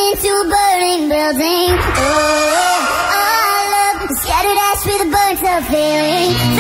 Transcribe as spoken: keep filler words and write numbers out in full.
into a burning building. Oh, our love is scattered ash with a burnt up feeling.